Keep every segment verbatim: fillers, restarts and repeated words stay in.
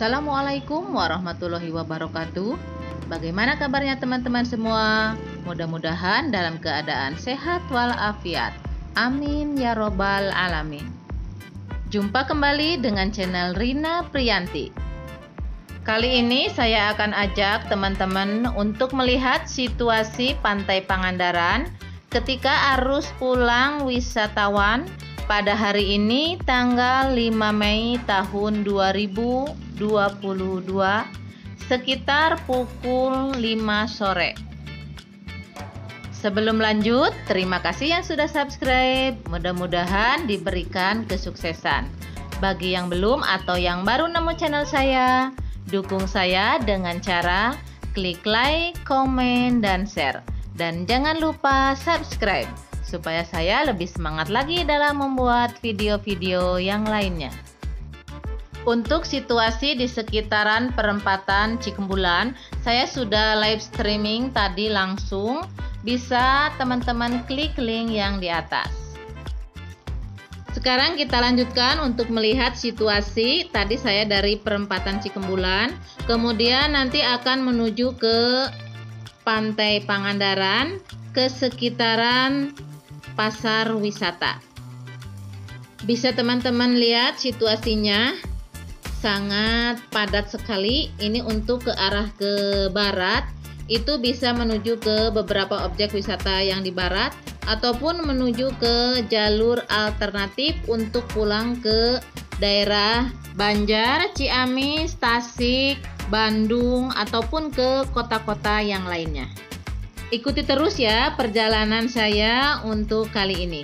Assalamualaikum warahmatullahi wabarakatuh. Bagaimana kabarnya teman-teman semua? Mudah-mudahan dalam keadaan sehat walafiat. Amin ya robbal alamin. Jumpa kembali dengan channel Rina Priyanti. Kali ini saya akan ajak teman-teman untuk melihat situasi Pantai Pangandaran ketika arus pulang wisatawan pada hari ini tanggal lima Mei tahun dua ribu dua puluh dua sekitar pukul lima sore. Sebelum lanjut, terima kasih yang sudah subscribe. Mudah-mudahan diberikan kesuksesan. Bagi yang belum atau yang baru nemu channel saya, dukung saya dengan cara klik like, komen, dan share. Dan jangan lupa subscribe supaya saya lebih semangat lagi dalam membuat video-video yang lainnya. Untuk situasi di sekitaran perempatan Cikembulan, saya sudah live streaming tadi langsung. Bisa teman-teman klik link yang di atas. Sekarang kita lanjutkan untuk melihat situasi. Tadi saya dari perempatan Cikembulan, kemudian nanti akan menuju ke Pantai Pangandaran, ke sekitaran pasar wisata. Bisa teman-teman lihat situasinya sangat padat sekali. Ini untuk ke arah ke barat, itu bisa menuju ke beberapa objek wisata yang di barat ataupun menuju ke jalur alternatif untuk pulang ke daerah Banjar, Ciamis, Tasik, Bandung ataupun ke kota-kota yang lainnya. Ikuti terus ya perjalanan saya untuk kali ini.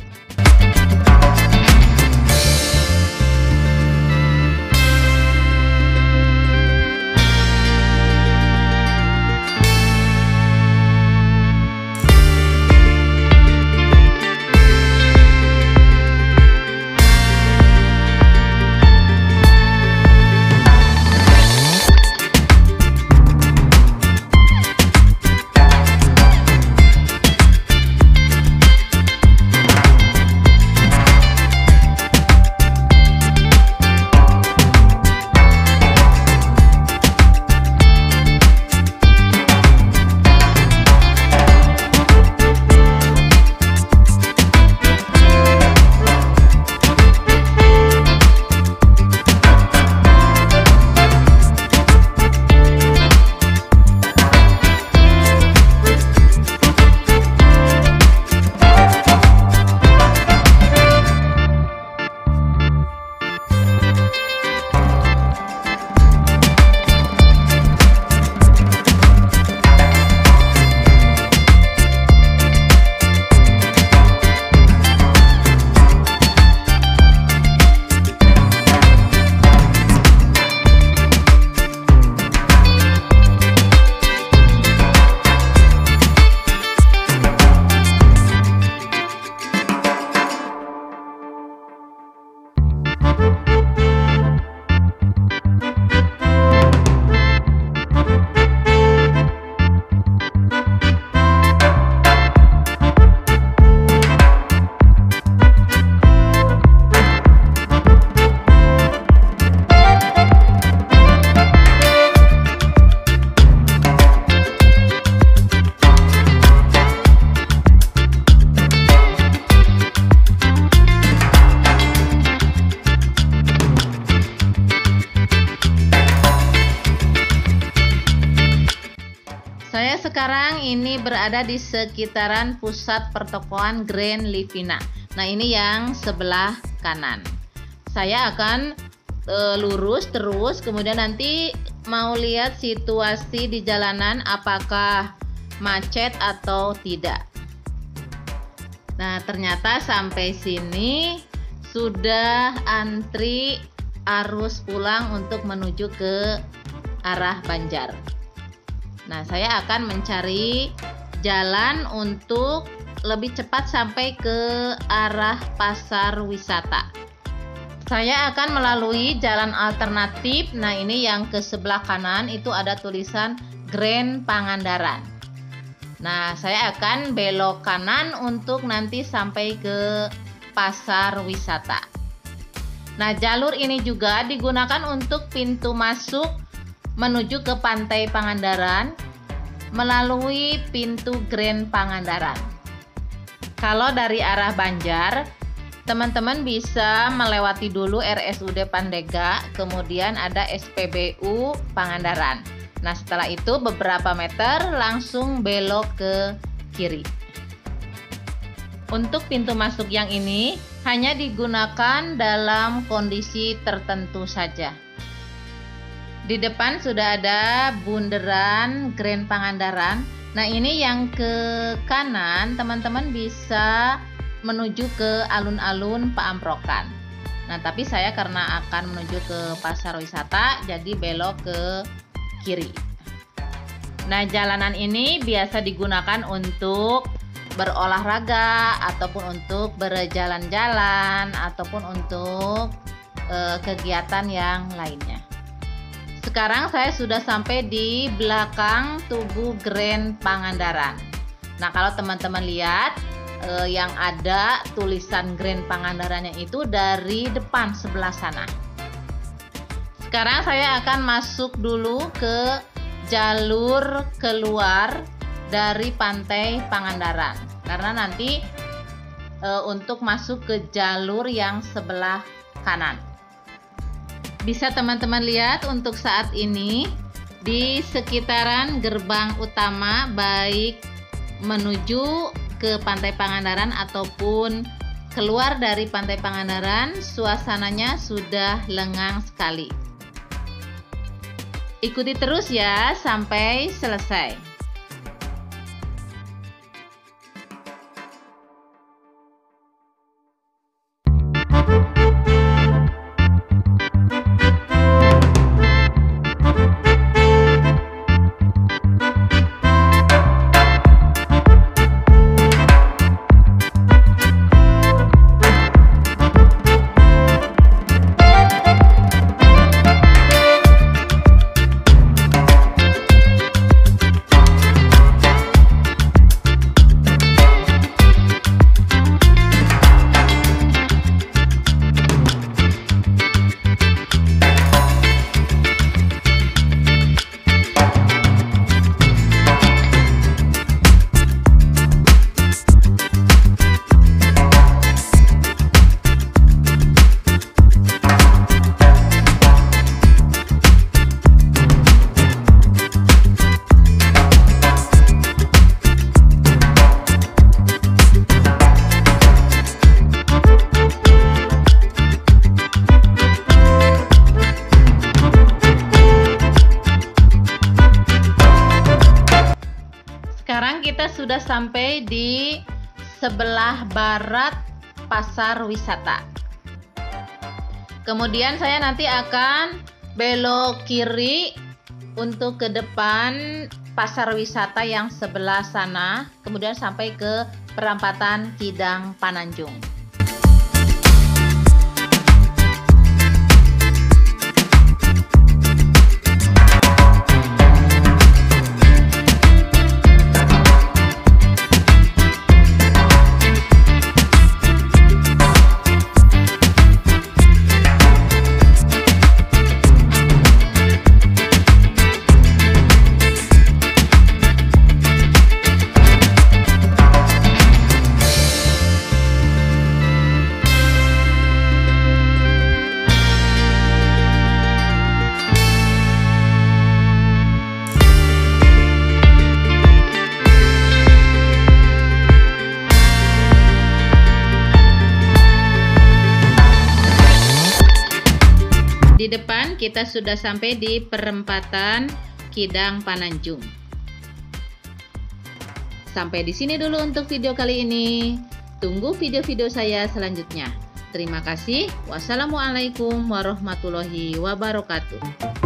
Saya sekarang ini berada di sekitaran pusat pertokoan Grand Livina. Nah, ini yang sebelah kanan. Saya akan e, lurus terus, kemudian nanti mau lihat situasi di jalanan apakah macet atau tidak. Nah, ternyata sampai sini sudah antri arus pulang untuk menuju ke arah Banjar. Nah, saya akan mencari jalan untuk lebih cepat sampai ke arah pasar wisata. Saya akan melalui jalan alternatif. Nah, ini yang ke sebelah kanan itu ada tulisan Grand Pangandaran. Nah, saya akan belok kanan untuk nanti sampai ke pasar wisata. Nah, jalur ini juga digunakan untuk pintu masuk menuju ke Pantai Pangandaran melalui pintu Grand Pangandaran. Kalau dari arah Banjar, teman-teman bisa melewati dulu R S U D Pandega, kemudian ada S P B U Pangandaran. Nah, setelah itu beberapa meter langsung belok ke kiri. Untuk pintu masuk yang ini hanya digunakan dalam kondisi tertentu saja. Di depan sudah ada bundaran Grand Pangandaran. Nah, ini yang ke kanan teman-teman bisa menuju ke alun-alun Paamprokan. Nah, tapi saya karena akan menuju ke pasar wisata, jadi belok ke kiri. Nah, jalanan ini biasa digunakan untuk berolahraga ataupun untuk berjalan-jalan ataupun untuk e, kegiatan yang lainnya. Sekarang saya sudah sampai di belakang Tugu Grand Pangandaran. Nah, kalau teman-teman lihat eh, yang ada tulisan Grand Pangandarannya itu dari depan sebelah sana. Sekarang saya akan masuk dulu ke jalur keluar dari Pantai Pangandaran. Karena nanti eh, untuk masuk ke jalur yang sebelah kanan. Bisa teman-teman lihat untuk saat ini di sekitaran gerbang utama, baik menuju ke Pantai Pangandaran ataupun keluar dari Pantai Pangandaran, suasananya sudah lengang sekali. Ikuti terus ya sampai selesai. Sekarang kita sudah sampai di sebelah barat pasar wisata. Kemudian saya nanti akan belok kiri untuk ke depan pasar wisata yang sebelah sana, kemudian sampai ke perempatan Kidang Pananjung. Di depan kita sudah sampai di perempatan Kidang Pananjung. Sampai di sini dulu untuk video kali ini. Tunggu video-video saya selanjutnya. Terima kasih. Wassalamualaikum warahmatullahi wabarakatuh.